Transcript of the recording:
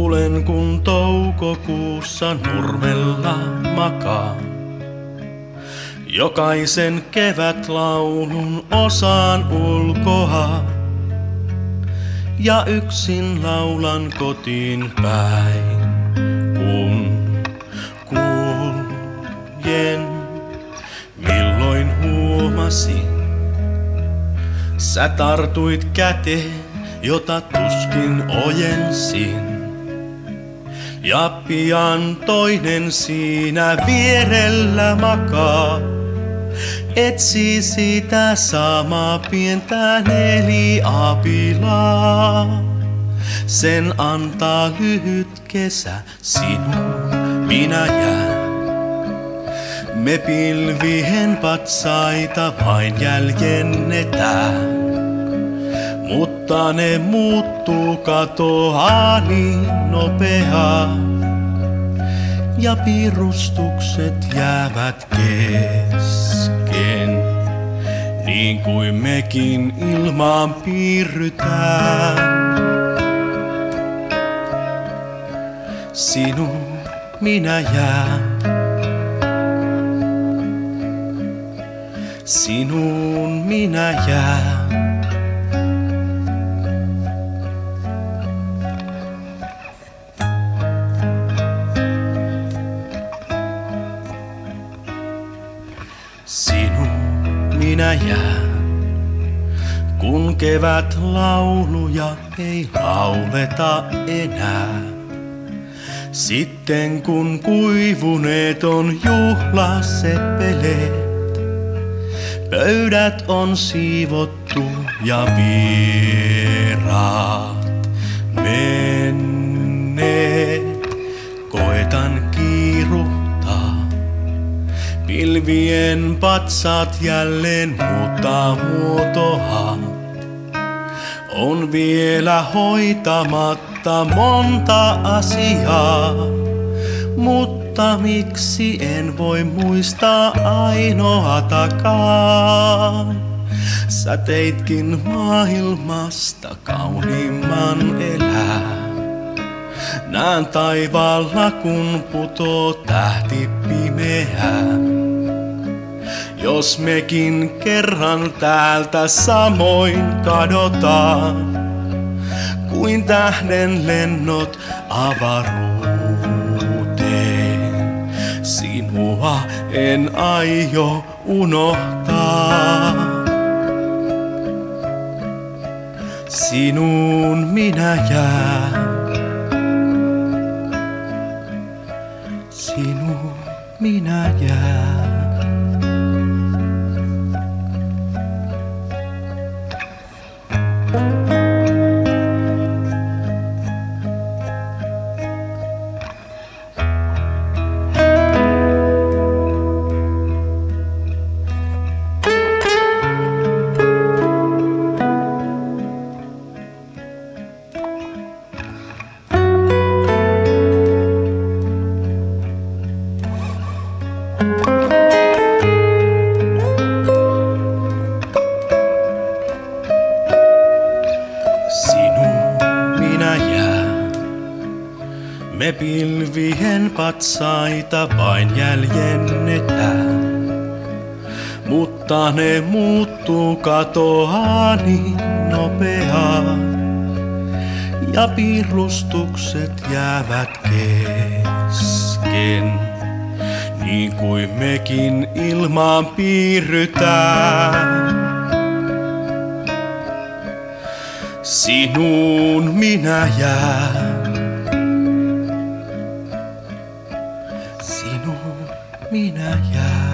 Kuulen kun toukokuussa nurmella makaan. Jokaisen kevätlaulun osaan ulkoa. Ja yksin laulan kotiin päin, kun kuljen. Milloin huomasin, sä tartuit käteen, jota tuskin ojensin. Ja pian toinen siinä vierellä makaa, etsii sitä samaa pientä neliapilaa. Sen antaa lyhyt kesä, sinun minä jään. Me pilvien patsaita vain jäljennetään, mutta ne muuttuu, katoaa niin nopeaa. Ja piirustukset jäävät kesken, niin kuin mekin ilmaan piirrytään. Sinun minä jään, sinun minä jään. Sinun minä jään, kun kevät lauluja ei lauleta enää. Sitten kun kuivuneet on juhlaseppeleet, pöydät on siivottu ja vieraat menneet. Koetan kiiruhtaa, pilvien patsaat jälleen muuttaa muotoa. On vielä hoitamatta monta asiaa, mutta miksi en voi muistaa ainoatakaan? Sä teitkin maailmasta kauniimman elää. Näen taivaalla kun putoo tähti pimeään. Jos mekin kerran täältä samoin kadotaan, kuin tähden lennot avaruuteen. Sinua en aio unohtaa. Sinun minä jään, sinun minä jään. Me pilvien patsaita vain jäljennetään, mutta ne muuttuu, katoaa niin nopeaa. Ja piirustukset jäävät kesken, niin kuin mekin ilmaan piirrytään. Sinun minä jään, sinun minä jään.